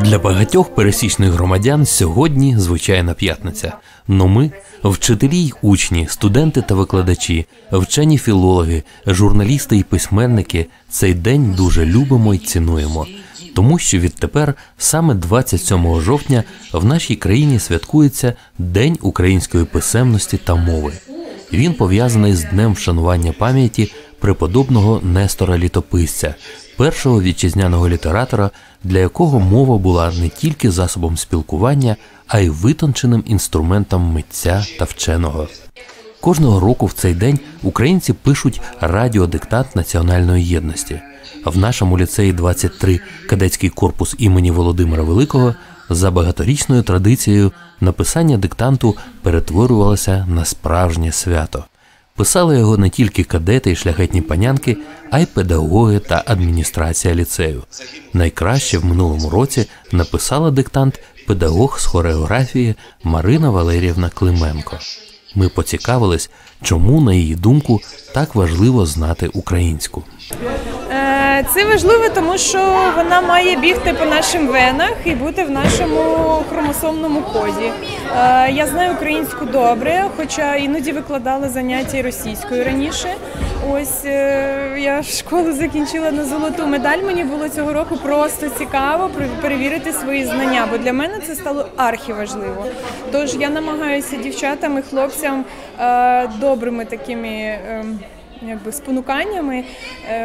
Для багатьох пересічних громадян сьогодні звичайна п'ятниця. Но ми, вчителі й учні, студенти та викладачі, вчені філологи, журналісти і письменники цей день дуже любимо й цінуємо. Тому що відтепер, саме 27 жовтня, в нашій країні святкується День української писемності та мови. Він пов'язаний з Днем вшанування пам'яті преподобного Нестора Літописця, першого вітчизняного літератора, для якого мова була не тільки засобом спілкування, а й витонченим інструментом митця та вченого. Кожного року в цей день українці пишуть радіодиктант національної єдності. В нашому ліцеї 23 кадетський корпус імені Володимира Великого за багаторічною традицією написання диктанту перетворювалося на справжнє свято. Писали його не тільки кадети і шляхетні панянки, а й педагоги та адміністрація ліцею. Найкраще в минулому році написала диктант педагог з хореографії Марина Валеріївна Клименко. Ми поцікавились, чому, на її думку, так важливо знати українську. Це важливо, тому що вона має бігти по нашим венах і бути в нашому хромосомному коді. Я знаю українську добре, хоча іноді викладала заняття і російською раніше. Ось я школу закінчила на золоту медаль, мені було цього року просто цікаво перевірити свої знання, бо для мене це стало архіважливо. Тож я намагаюся дівчатам і хлопцям добрими такими спонуканнями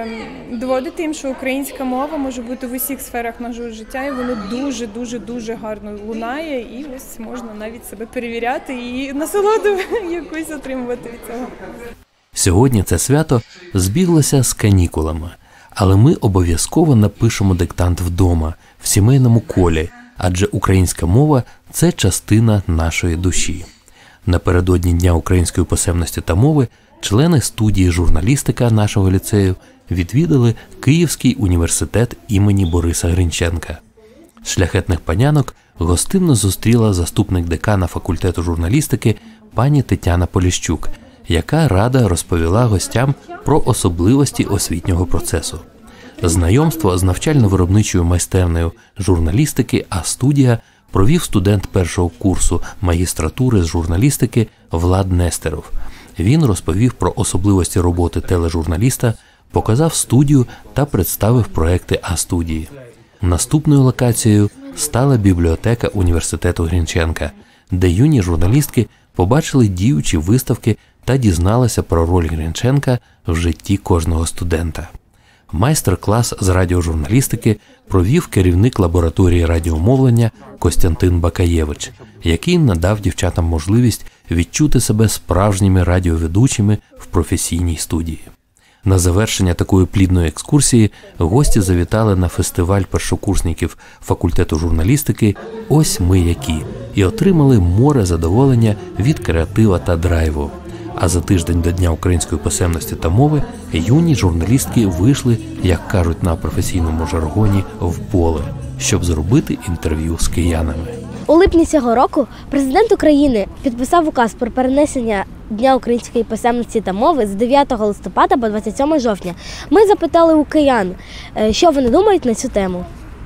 доводити їм, що українська мова може бути в усіх сферах нашого життя, і воно дуже гарно лунає, і ось можна навіть себе перевіряти і насолоду якусь отримувати від цього. Сьогодні це свято збіглося з канікулами, але ми обов'язково напишемо диктант вдома, в сімейному колі, адже українська мова – це частина нашої душі. Напередодні Дня української писемності та мови члени студії журналістика нашого ліцею відвідали Київський університет імені Бориса Гринченка. Шляхетних панянок гостинно зустріла заступник декана факультету журналістики пані Тетяна Поліщук, яка рада розповіла гостям про особливості освітнього процесу. Знайомство з навчально-виробничою майстернею журналістики «А-студія» провів студент першого курсу магістратури з журналістики Влад Нестеров. Він розповів про особливості роботи тележурналіста, показав студію та представив проекти А-студії. Наступною локацією стала бібліотека університету Гринченка, де юні журналістки побачили діючі виставки та дізналися про роль Гринченка в житті кожного студента. Майстер-клас з радіожурналістики провів керівник лабораторії радіомовлення Костянтин Бакаєвич, який надав дівчатам можливість відчути себе справжніми радіоведучими в професійній студії. На завершення такої плідної екскурсії гості завітали на фестиваль першокурсників факультету журналістики «Ось ми які» і отримали море задоволення від креатива та драйву. А за тиждень до Дня української писемності та мови юні журналістки вийшли, як кажуть на професійному жаргоні, в поле, щоб зробити інтерв'ю з киянами. У липні цього року президент України підписав указ про перенесення Дня української писемності та мови з 9 листопада по 27 жовтня. Ми запитали у киян, що вони думають на цю тему.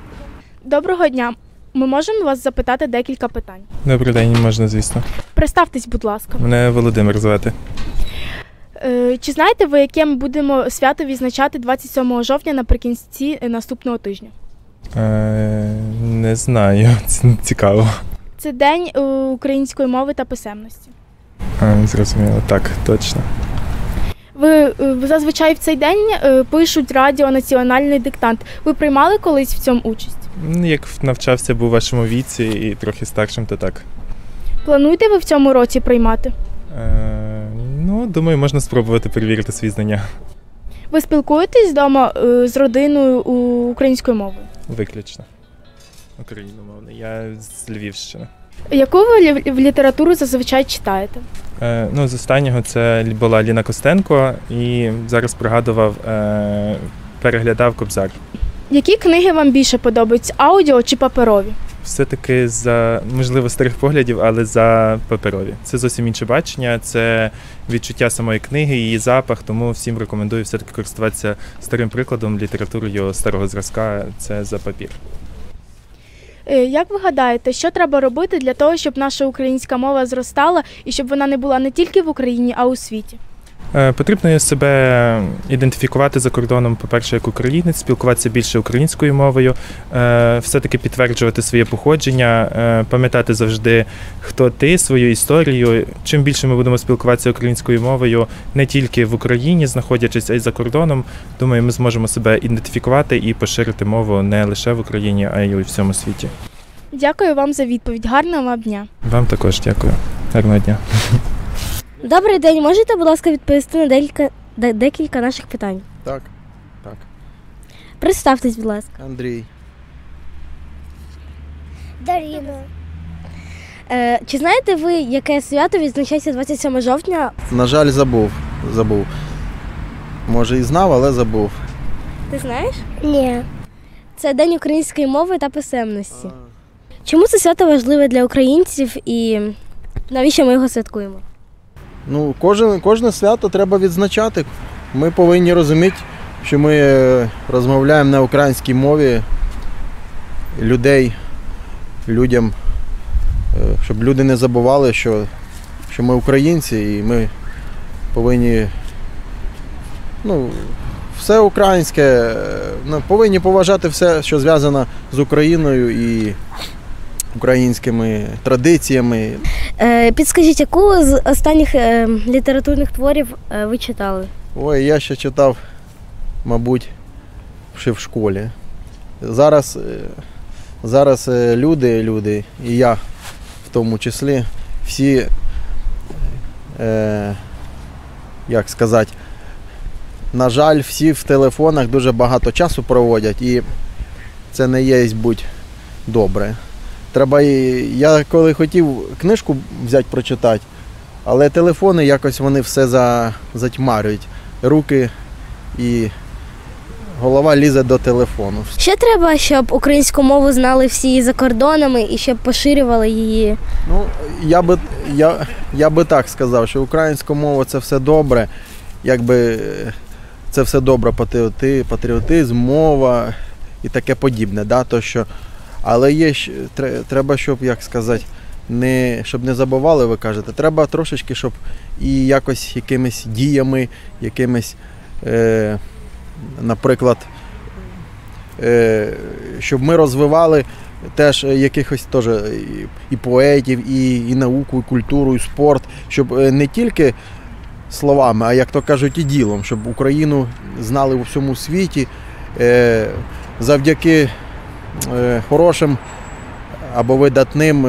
Доброго дня. Ми можемо вас запитати декілька питань? Добрий день, можна, звісно. Представтесь, будь ласка. Мене Володимир звати. Чи знаєте ви, яке ми будемо свято відзначати 27 жовтня наприкінці наступного тижня? Не знаю, це цікаво. Це День української мови та писемності. Зрозуміло, так, точно. Ви зазвичай в цей день пишуть радіо національний диктант. Ви приймали колись в цьому участь? Як навчався, був у вашому віці і трохи старшим, то так. Плануєте ви в цьому році приймати? Думаю, можна спробувати перевірити свої знання. Ви спілкуєтесь вдома з родиною українською мовою? Виключно. Україномовний. Я з Львівщини. Яку ви літературу зазвичай читаєте? З останнього це була Ліна Костенко і зараз пригадував, переглядав Кобзар. Які книги вам більше подобаються, аудіо чи паперові? Все-таки за, можливо, старих поглядів, але за паперові. Це зовсім інше бачення, це відчуття самої книги, її запах, тому всім рекомендую все-таки користуватися старим прикладом, літературою старого зразка, це за папір. Як ви гадаєте, що треба робити для того, щоб наша українська мова зростала і щоб вона не була не тільки в Україні, а у світі? Потрібно себе ідентифікувати за кордоном, по-перше, як українець, спілкуватися більше українською мовою, все-таки підтверджувати своє походження, пам'ятати завжди, хто ти, свою історію. Чим більше ми будемо спілкуватися українською мовою не тільки в Україні, знаходячись, а й за кордоном, думаю, ми зможемо себе ідентифікувати і поширити мову не лише в Україні, а й у всьому світі. Дякую вам за відповідь. Гарного вам дня. Вам також дякую. Гарного дня. Добрий день, можете, будь ласка, відповісти на декілька наших питань? Так. Представтесь, будь ласка. Андрій. Даріна. Чи знаєте ви, яке свято відзначається 27 жовтня? На жаль, забув. Може і знав, але забув. Ти знаєш? Ні. Це День української мови та писемності. Чому це свято важливе для українців і навіщо ми його святкуємо? Ну, кожне свято треба відзначати. Ми повинні розуміти, що ми розмовляємо на українській мові людям, щоб люди не забували, що ми українці і ми повинні, все українське, повинні поважати все, що зв'язано з Україною і українськими традиціями. Підскажіть, яку з останніх літературних творів ви читали? Ой, я ще читав, мабуть, ще в школі. Зараз люди, і я в тому числі, всі, як сказати, на жаль, всі в телефонах дуже багато часу проводять, і це не є будь добре. Я коли хотів книжку взяти прочитати, але телефони якось вони все затьмарюють. Руки і голова лізе до телефону. Ще треба, щоб українську мову знали всі за кордонами і щоб поширювали її? Ну, я би так сказав, що українська мова – це все добре, якби це все добре, патріотизм, мова і таке подібне. Да? Але треба, щоб, як сказати, щоб не забували, ви кажете, треба трошечки, щоб і якось якимись діями, якимись, наприклад, щоб ми розвивали теж якихось теж і поетів, і науку, і культуру, і спорт, щоб не тільки словами, а, як то кажуть, і ділом, щоб Україну знали у всьому світі завдяки хорошим або видатним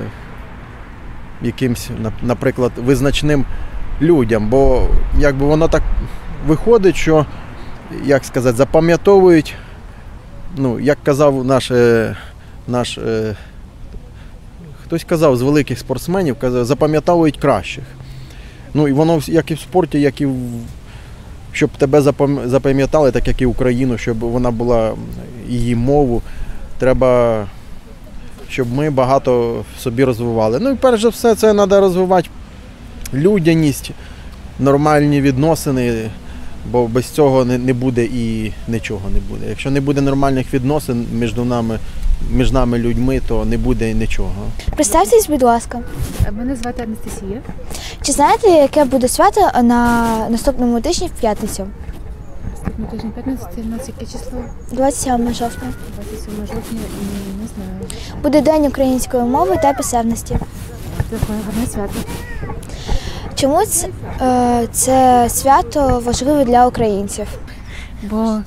якимсь, наприклад, визначним людям, бо якби воно так виходить, що, як сказати, запам'ятовують, як казав наш хтось казав з великих спортсменів, запам'ятовують кращих. І воно, як і в спорті, як і щоб тебе запам'ятали, так як і Україну, щоб вона була, її мову, треба, щоб ми багато собі розвивали. І перш за все, це треба розвивати людяність, нормальні відносини, бо без цього не буде і нічого не буде. Якщо не буде нормальних відносин між нами людьми, то не буде нічого. Представтесь, будь ласка. Мене звати Анастасія. Чи знаєте, яке буде свято на наступному тижні в п'ятницю? Наступного тижня п'ятниця, це в нас яке число? 27 жовтня. 27 жовтня, і не знаю. Буде День української мови та писемності. Таке гарне свято. Чому це свято важливе для українців? Бо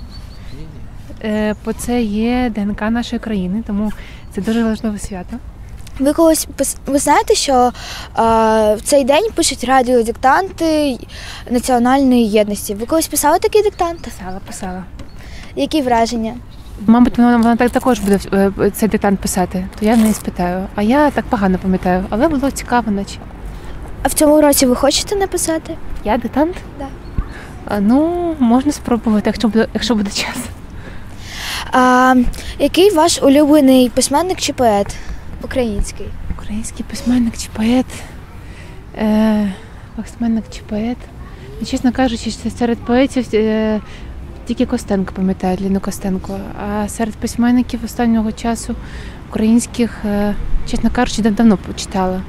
це є ДНК нашої країни, тому це дуже важливе свято. Ви знаєте, що в цей день пишуть радіодиктанти національної єдності. Ви колись писали такий диктант? Писала. Які враження? Мабуть, вона також буде цей диктант писати, то я в неї спитаю. А я так погано пам'ятаю, але було цікаво наче. А в цьому році ви хочете написати? Я диктант? Так. Можна спробувати, якщо буде час. Який ваш улюблений письменник чи поет? Український. Український письменник чи поет? Письменник чи поет? Чесно кажучи, серед поетів Тільки Костенко пам'ятаю, Ліну Костенко. А серед письменників останнього часу українських, чесно кажучи, давно почитала.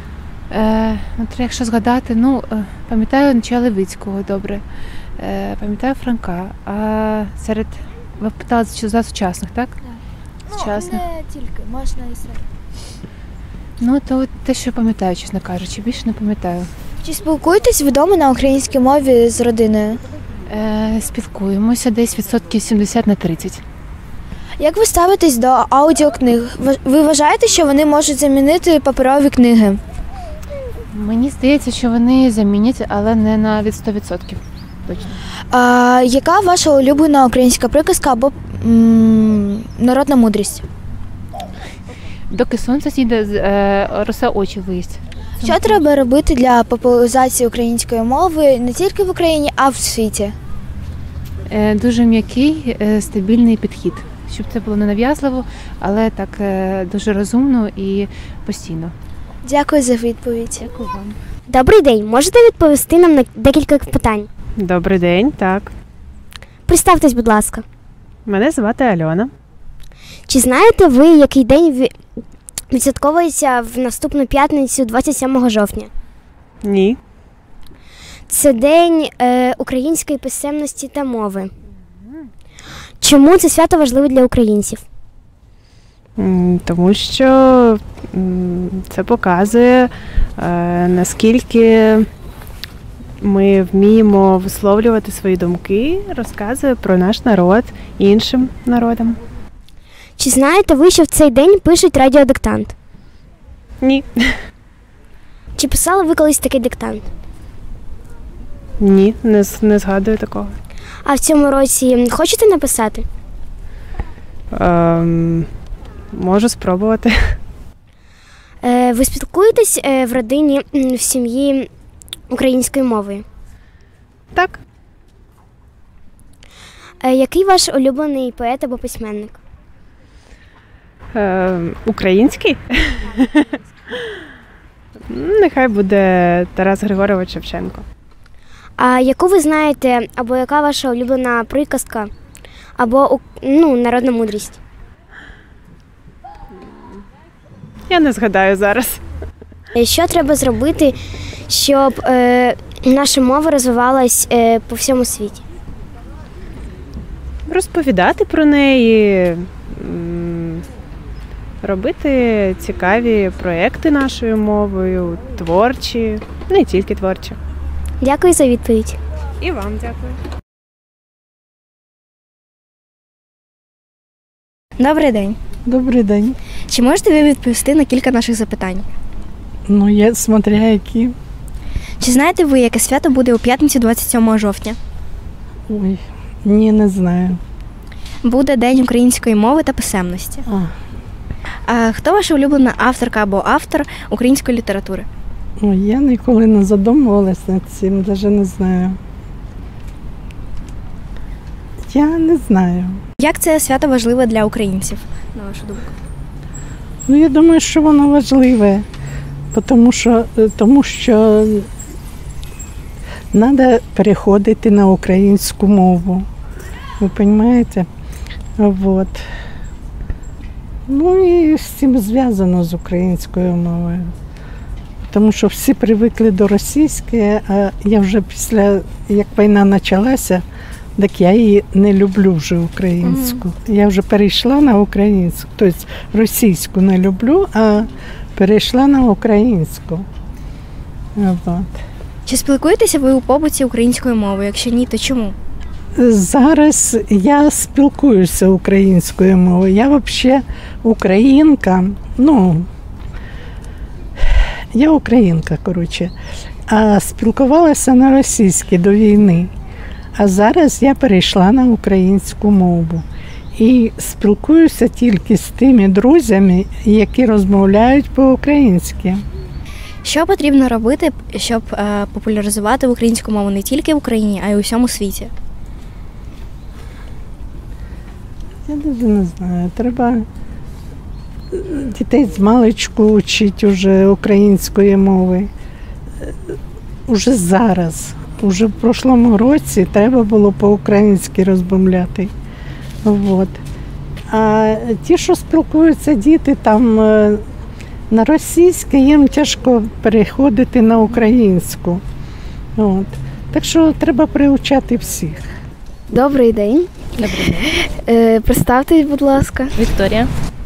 Якщо згадати, пам'ятаю Нечая Левицького добре, пам'ятаю Франка. А серед, ви питали за сучасних, так? Сучасних. Не тільки, можна і серед. То те, що пам'ятаю, чесно кажучи, більше не пам'ятаю. Чи спілкуєтесь ви вдома на українській мові з родиною? Спілкуємося десь відсотків 70-30. Як ви ставитесь до аудіокниг? Ви вважаєте, що вони можуть замінити паперові книги? Мені здається, що вони замінять, але не на від 100%. Точно. Яка ваша улюблена українська приказка або народна мудрість? Доки сонце сіде, роса очі виїсть. Що треба робити для популяризації української мови не тільки в Україні, а в світі? Дуже м'який, стабільний підхід. Щоб це було не нав'язливо, але так дуже розумно і постійно. Дякую за відповідь. Дякую вам. Добрий день. Можете відповісти нам на декілька питань? Добрий день, так. Представтесь, будь ласка. Мене звати Альона. Чи знаєте ви, який день відсвятковується в наступну п'ятницю, 27 жовтня? Ні. Це День української писемності та мови. Чому це свято важливе для українців? Тому що це показує, наскільки ми вміємо висловлювати свої думки, розказує про наш народ іншим народам. Чи знаєте ви, що в цей день пишуть радіодиктант? Ні. Чи писали ви колись такий диктант? Ні, не згадую такого. А в цьому році хочете написати? Можу спробувати. Ви спілкуєтесь в родині, в сім'ї українською мовою? Так. Який ваш улюблений поет або письменник? Український? Нехай буде Тарас Григорович Шевченко. А яку ви знаєте, або яка ваша улюблена приказка, або народна мудрість? Я не згадаю зараз. Що треба зробити, щоб наша мова розвивалась по всьому світі? Розповідати про неї, робити цікаві проекти нашою мовою, творчі, не тільки творчі. Дякую за відповідь. І вам дякую. Добрий день. Добрий день. Чи можете ви відповісти на кілька наших запитань? Смотря які. Чи знаєте ви, яке свято буде у п'ятницю 27 жовтня? Ой, ні, не знаю. Буде День української мови та писемності. А хто ваша улюблена авторка або автор української літератури? Я ніколи не задумувалася над цим, навіть не знаю. Я не знаю. Як це свято важливе для українців, на вашу думку? Я думаю, що воно важливе, тому що треба переходити на українську мову. Ви розумієте? Вот. І з цим зв'язано з українською мовою. Тому що всі привикли до російської, а я вже після, як війна почалася, так я її не люблю вже українську. Я вже перейшла на українську, тобто російську не люблю, а перейшла на українську. Вот. Чи спілкуєтеся ви у побуті українською мовою? Якщо ні, то чому? Зараз я спілкуюся українською мовою. Я взагалі українка, я українка, коротше, а спілкувалася на російській до війни. А зараз я перейшла на українську мову. І спілкуюся тільки з тими друзями, які розмовляють по-українськи. Що потрібно робити, щоб популяризувати українську мову не тільки в Україні, а й у всьому світі? Я навіть не знаю. Треба дітей з маличку вчити вже української мови. Уже зараз. вже в прошлому році треба було по-українськи розмовляти. От. А ті, що спілкуються діти там на російське, їм тяжко переходити на українську. От. Так що треба приучати всіх. Добрий день. Добрий день. Представтесь, будь ласка. Вікторія.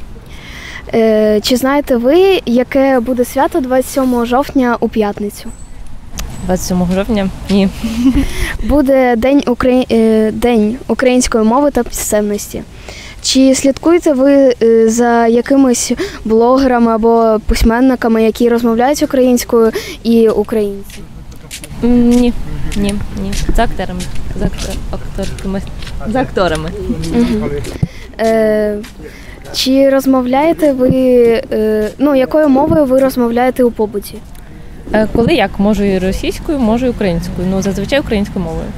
Чи знаєте ви, яке буде свято 27 жовтня у п'ятницю? 27 жовтня? Ні. Буде День української мови та писемності. Чи слідкуєте ви за якимись блогерами або письменниками, які розмовляють українською і українці? Ні. За акторами. Угу. Чи розмовляєте ви, якою мовою ви розмовляєте у побуті? Коли як? Можу і російською, можу і українською. Зазвичай українською мовою.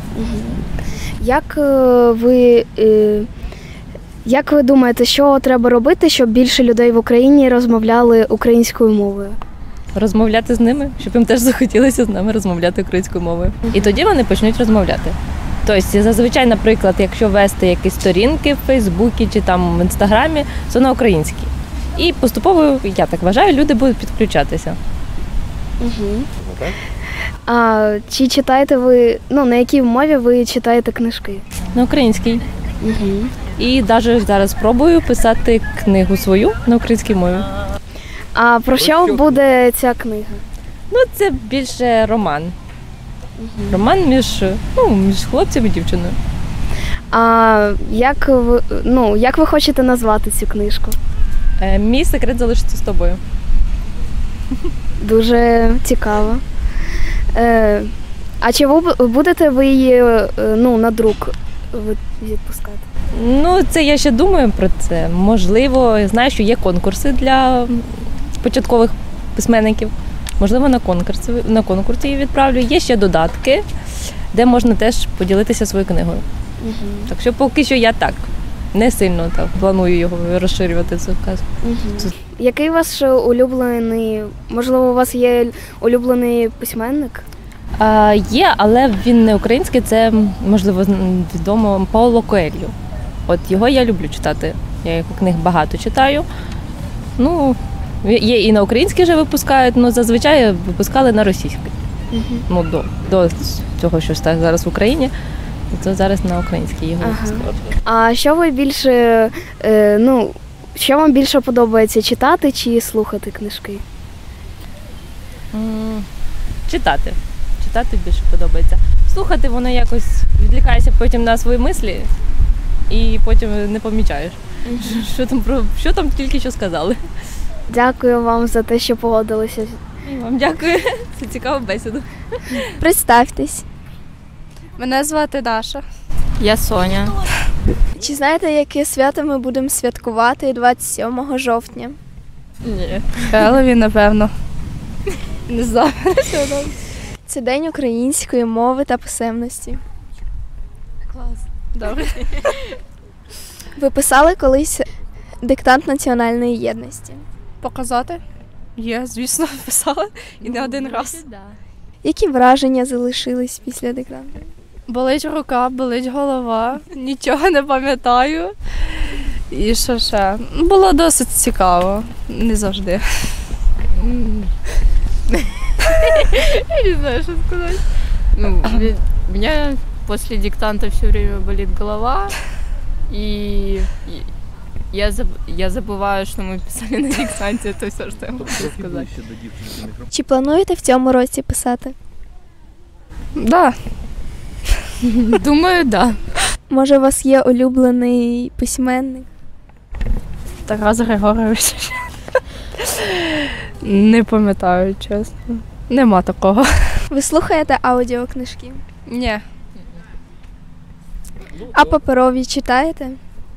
Як ви думаєте, що треба робити, щоб більше людей в Україні розмовляли українською мовою? Розмовляти з ними, щоб їм теж захотілося з нами розмовляти українською мовою. І тоді вони почнуть розмовляти. Тобто, зазвичай, наприклад, якщо вести якісь сторінки в Фейсбуці чи там в Інстаграмі, то на українській. І поступово, я так вважаю, люди будуть підключатися. Угу. А чи читаєте ви, на якій мові ви читаєте книжки? На українській. Угу. І навіть зараз спробую писати книгу свою на українській мові. А про що буде ця книга? Це більше роман. Роман між хлопцем і дівчиною. А як ви хочете назвати цю книжку? Мій секрет залишиться з тобою. Дуже цікаво. А чи будете ви її на друк відпускати? Це я ще думаю про це. Можливо, знаю, що є конкурси для початкових письменників. Можливо, на конкурсі її відправлю. Є ще додатки, де можна теж поділитися своєю книгою. Угу. Так що поки що я не сильно планую його розширювати цю казку. Угу. Який ваш улюблений, можливо, у вас є улюблений письменник? Є, але він не український, це, можливо, відомо Пауло Коельо. От його я люблю читати. Я його книг багато читаю. Є і на українській вже випускають, але зазвичай випускали на російській. Угу. До цього, що стає зараз в Україні, то зараз на українській його випускають. А що ви більше, що вам більше подобається, читати чи слухати книжки? Читати. Читати більше подобається. Слухати воно якось відлікаєшся потім на свої мислі і потім не помічаєш, що там тільки що сказали. Дякую вам за те, що погодилися. І вам дякую. Це цікава бесіда. Представтесь. Мене звати Даша. Я Соня. Чи знаєте, яке свято ми будемо святкувати 27 жовтня? Ні. Хеллоуін, напевно. Не знаю. Це День української мови та писемності. Клас. Добре. Ви писали колись диктант національної єдності? Показати? Є, звісно, писала. І не один раз. Які враження залишились після диктанту? Болить рука, болить голова. Нічого не пам'ятаю. І що ще? Було досить цікаво. Не завжди. Я не знаю, что сказать. У меня после диктанта все время болит голова, и я забываю, что мы писали на диктанте, это все, что я могу сказать. Чи плануєте в цьому році писати? Да. Думаю, да. Може, у вас є улюблений письменник? Тарас Григорович. Не пам'ятаю, чесно. Нема такого. Ви слухаєте аудіокнижки? Ні. А паперові читаєте?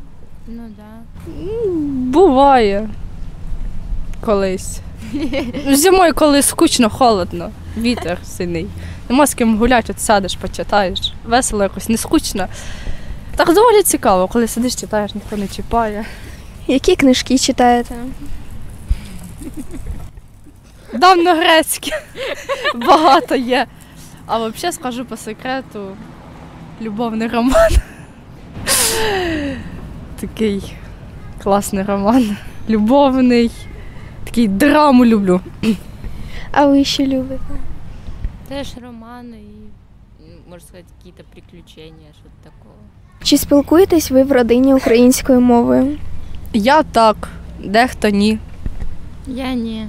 Буває. Колись. Зимою, коли скучно, холодно, вітер сильний. Нема з ким гуляти, от сядеш, почитаєш. Весело якось, не скучно. Так доволі цікаво, коли сидиш, читаєш, ніхто не чіпає. Які книжки читаєте? Давньогрецькі. Багато є. А взагалі скажу по секрету, любовний роман. Такий класний роман. Любовний. Такий драму люблю. А ви що любите? Теж романи і, можна сказати, якісь приключення, щось такого. Чи спілкуєтесь ви в родині українською мовою? Я так, дехто ні. Я ні.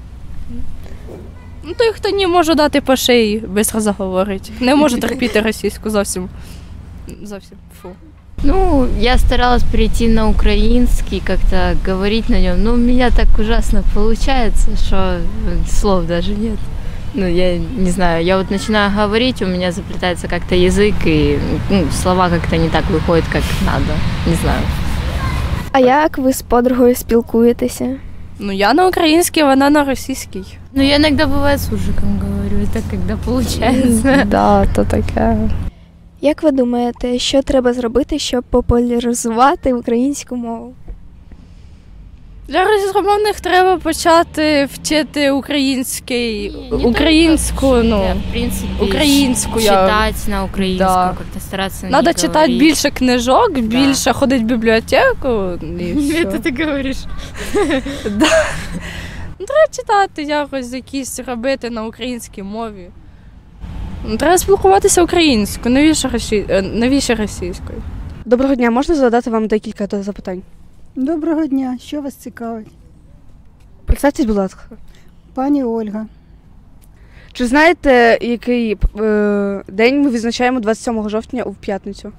Ну, той, хто ні, можу дати по шиї, швидко заговорить. Не можу терпіти російську зовсім. Зовсім. Фу. Ну, я старалась перейти на украинский, как-то говорить на нем, но у меня так ужасно получается, что слов даже нет. Ну, я не знаю, я вот начинаю говорить, у меня заплетается как-то язык, и слова как-то не так выходят, как надо, не знаю. А як ви з подругою спілкуєтеся? Ну, я на українській, вона на російській. Ну, я иногда бывает с ужиком говорю, это когда получается. Да, то таке. Як ви думаєте, що треба зробити, щоб популяризувати українську мову? Для російськомовних треба почати вчити українську, ну, в принципе, українську. Читать на українську, Да. как-то стараться не Надо читати говорить. більше книжок, більше ходити в бібліотеку. І все. Это ты говоришь. Да. Ну, треба читати якось якісь робити на українській мові. Ну, треба спілкуватися українською, навіщо російською. Доброго дня, можна задати вам декілька запитань? Доброго дня, що вас цікавить? Представтесь, будь ласка. Пані Ольга. Чи знаєте, який день ми відзначаємо 27 жовтня у п'ятницю?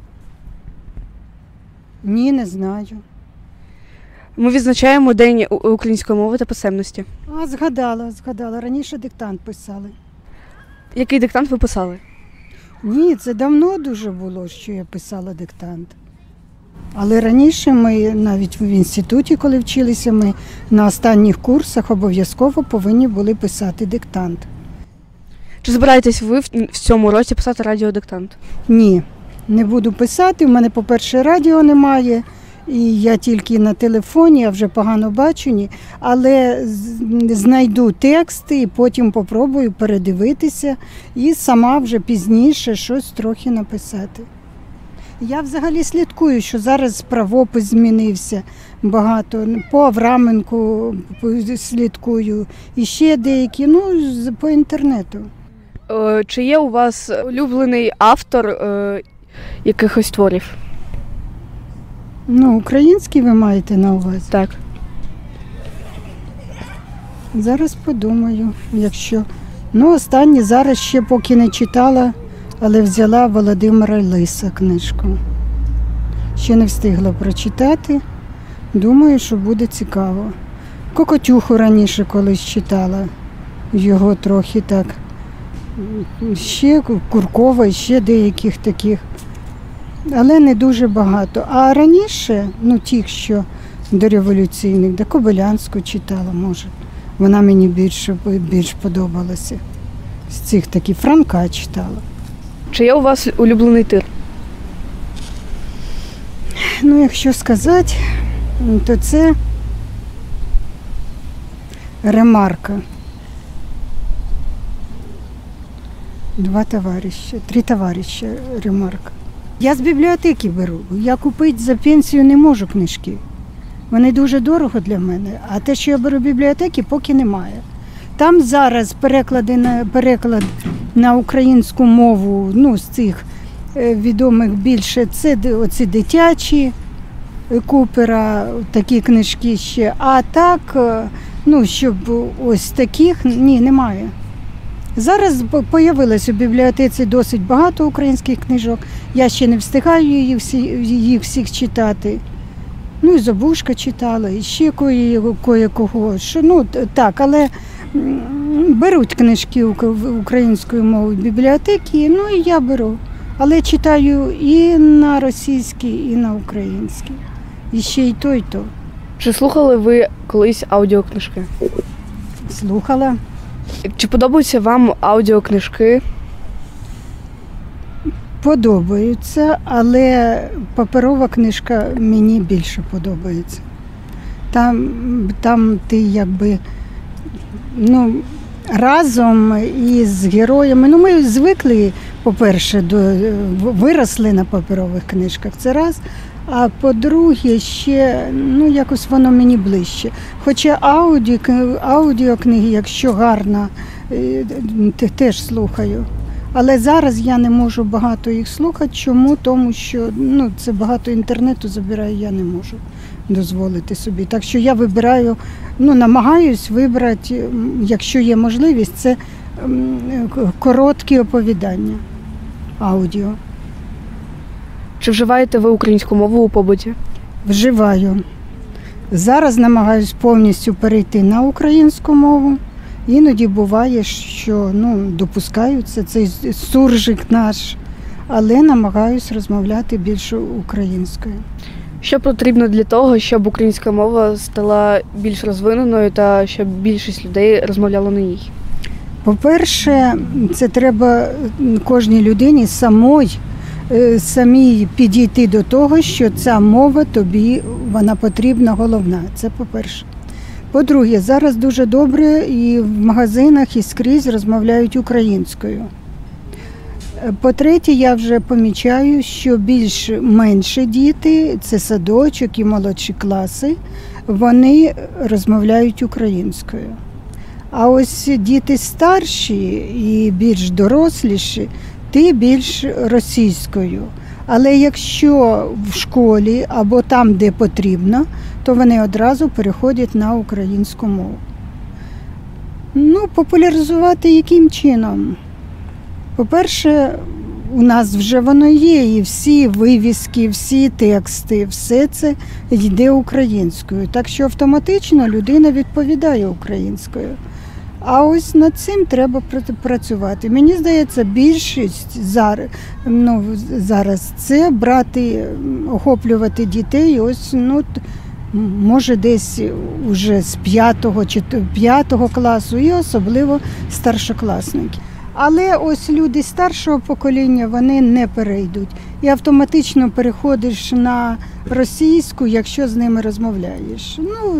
Ні, не знаю. Ми відзначаємо День української мови та писемності. А, згадала. Раніше диктант писали. Який диктант ви писали? Ні, це давно дуже було, що я писала диктант. Але раніше ми, навіть в інституті, коли вчилися, ми на останніх курсах обов'язково повинні були писати диктант. Чи збираєтесь ви в цьому році писати радіодиктант? Ні, не буду писати. У мене, по-перше, радіо немає, і я тільки на телефоні, я вже погано бачу, але знайду тексти і потім попробую передивитися і сама вже пізніше щось трохи написати. Я взагалі слідкую, що зараз правопис змінився багато, по Авраменку слідкую, і ще деякі, по інтернету. Чи є у вас улюблений автор якихось творів? Український ви маєте на увазі? Так. Зараз подумаю, якщо. Останні зараз ще поки не читала, але взяла Володимира Лиса книжку. Ще не встигла прочитати. Думаю, що буде цікаво. Кокотюху раніше колись читала. Його трохи так. Ще Куркова, ще деяких таких. Але не дуже багато. А раніше, ті, що дореволюційних, Кобилянську читала, може. Вона мені більш подобалася. З цих таких Франка читала. Чи є у вас улюблений тир? Якщо сказати, то це Ремарка. 3 товарища Ремарка. Я з бібліотеки беру. Я купити за пенсію не можу книжки. Вони дуже дорого для мене, а те, що я беру в бібліотеки, поки немає. Там зараз переклад на українську мову, з цих відомих більше, це оці дитячі Купера, такі книжки ще. А так, щоб ось таких, ні, немає. Зараз з'явилось у бібліотеці досить багато українських книжок. Я ще не встигаю їх всіх читати. І Забушка читала, і ще кое-кого. Так, але беруть книжки українською мовою в бібліотеки, і я беру. Але читаю і на російській, і на українській. І ще й то, і то. Чи слухали ви колись аудіокнижки? Слухала. Чи подобаються вам аудіокнижки? Подобаються, але паперова книжка мені більше подобається. Там ти разом із героями. Ну, ми звикли, по-перше, виросли на паперових книжках, це раз. А по-друге, ще, ну, якось воно мені ближче. Хоча аудіокниги, якщо гарно, теж слухаю. Але зараз я не можу багато їх слухати. Чому? Тому що це багато інтернету забирає, я не можу дозволити собі. Так що я вибираю, намагаюсь вибрати, якщо є можливість, це короткі оповідання, аудіо. Чи вживаєте ви українську мову у побуті? Вживаю. Зараз намагаюсь повністю перейти на українську мову. Іноді буває, що допускаються цей суржик наш, але намагаюсь розмовляти більше українською. Що потрібно для того, щоб українська мова стала більш розвиненою та щоб більшість людей розмовляла на ній? По-перше, це треба кожній людині самій підійти до того, що ця мова тобі, вона потрібна, головна. Це по-перше. По-друге, зараз дуже добре і в магазинах, і скрізь розмовляють українською. По-третє, я вже помічаю, що більш-менші діти, це садочок і молодші класи, вони розмовляють українською. А ось діти старші і більш доросліші, ти більш російською. Але якщо в школі або там, де потрібно, то вони одразу переходять на українську мову. Популяризувати яким чином? По-перше, у нас вже воно є, і всі вивіски, всі тексти, все це йде українською. Так що автоматично людина відповідає українською. А ось над цим треба працювати. Мені здається, більшість зараз це охоплювати дітей, ось, може десь уже з 5-го класу і особливо старшокласники. Але ось люди старшого покоління, вони не перейдуть. І автоматично переходиш на російську, якщо з ними розмовляєш.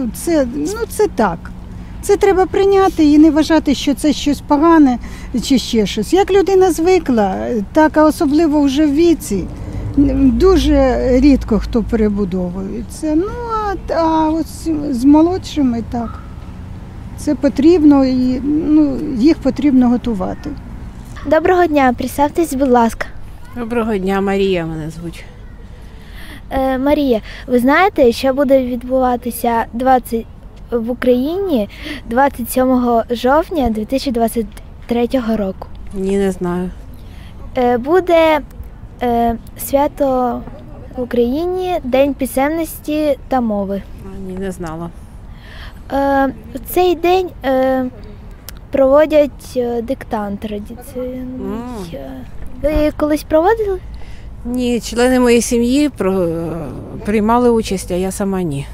Це так. Це треба прийняти і не вважати, що це щось погане чи ще щось. Як людина звикла, так, а особливо вже в віці, дуже рідко хто перебудовується. А ось з молодшими так. Це потрібно і їх потрібно готувати. Доброго дня, представтесь, будь ласка. Доброго дня, Марія мене звуть. Марія, ви знаєте, що буде відбуватися в Україні 27 жовтня 2023 року? Ні, не знаю. Буде свято в Україні, День писемності та мови. Ні, не знала. В цей день проводять диктант традиційний. Ви колись проводили? Ні, члени моєї сім'ї приймали участь, а я сама ні.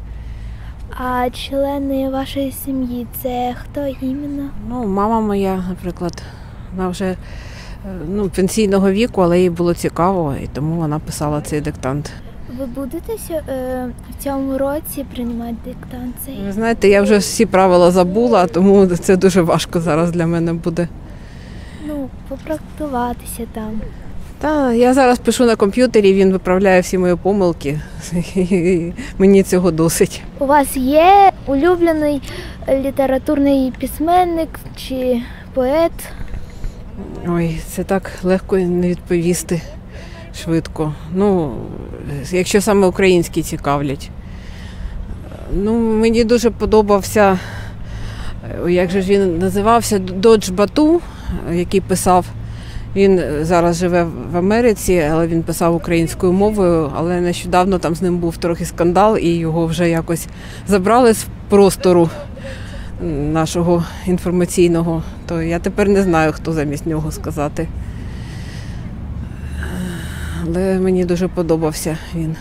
А члени вашої сім'ї – це хто іменно? Мама моя, наприклад, вона вже пенсійного віку, але їй було цікаво, і тому вона писала цей диктант. Ви будете в цьому році приймати диктант? Ви знаєте, я вже всі правила забула, тому це дуже важко зараз для мене буде. Попрактикуватися там. Так, я зараз пишу на комп'ютері, він виправляє всі мої помилки, і мені цього досить. У вас є улюблений літературний письменник чи поет? Ой, це так легко не відповісти швидко. Якщо саме українські цікавлять. Мені дуже подобався, як же ж він називався, Додж Бату, який писав. Він зараз живе в Америці, але він писав українською мовою, але нещодавно там з ним був трохи скандал, і його вже якось забрали з простору нашого інформаційного. То я тепер не знаю, хто замість нього сказати. Але мені дуже подобався він.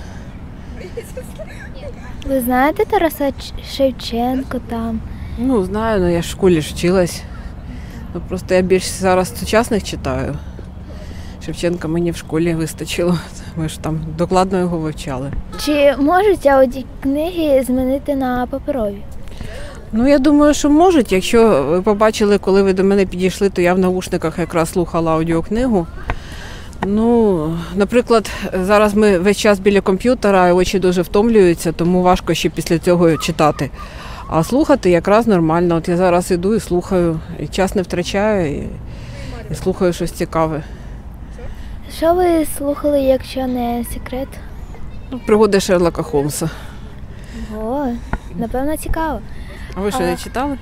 Ви знаєте Тараса Шевченко там? Знаю, я ж в школі вчилась. Просто я більше зараз сучасних читаю. Шевченка мені в школі вистачило. Ми ж там докладно його вивчали. Чи можуть аудіокниги змінити на паперові? Ну, я думаю, що можуть. Якщо ви побачили, коли ви до мене підійшли, то я в навушниках якраз слухала аудіокнигу. Ну, наприклад, зараз ми весь час біля комп'ютера, очі дуже втомлюються, тому важко ще після цього читати. А слухати якраз нормально. От я зараз іду і слухаю, і час не втрачаю, і слухаю щось цікаве. Що ви слухали, якщо не секрет? Ну, пригоди Шерлока Холмса. О, напевно, цікаво. А ви що, не читали?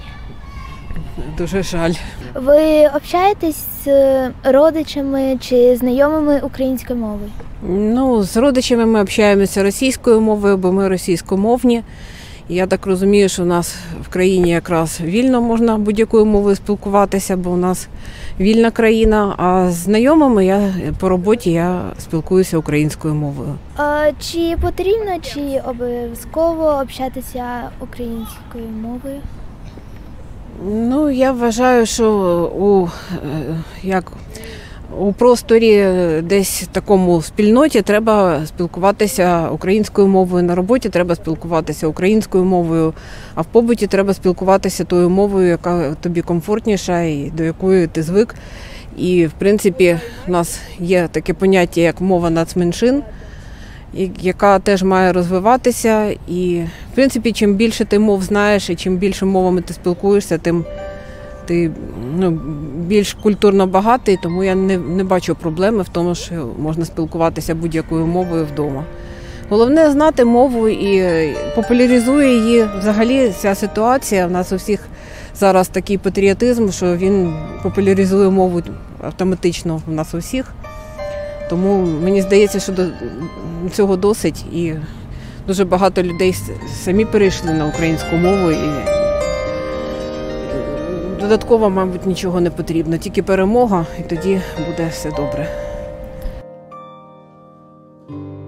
Дуже жаль. Ви общаєтесь з родичами чи знайомими українською мовою? Ну, з родичами ми общаємося російською мовою, бо ми російськомовні. І я так розумію, що у нас в країні якраз вільно можна будь-якою мовою спілкуватися, бо у нас вільна країна. А з знайомими по роботі я спілкуюся українською мовою. Чи потрібно, чи обов'язково общатися українською мовою? Ну, я вважаю, що у просторі десь такому спільноті треба спілкуватися українською мовою, на роботі треба спілкуватися українською мовою, а в побуті треба спілкуватися тою мовою, яка тобі комфортніша і до якої ти звик. І, в принципі, у нас є таке поняття, як мова нацменшин, яка теж має розвиватися. І, в принципі, чим більше ти мов знаєш і чим більше мовами ти спілкуєшся, тим ти більш культурно багатий, тому я не бачу проблеми в тому, що можна спілкуватися будь-якою мовою вдома. Головне знати мову і популяризує її взагалі ця ситуація. У нас у всіх зараз такий патріотизм, що він популяризує мову автоматично у нас у всіх. Тому мені здається, що до цього досить, і дуже багато людей самі перейшли на українську мову. І додатково, мабуть, нічого не потрібно, тільки перемога, і тоді буде все добре.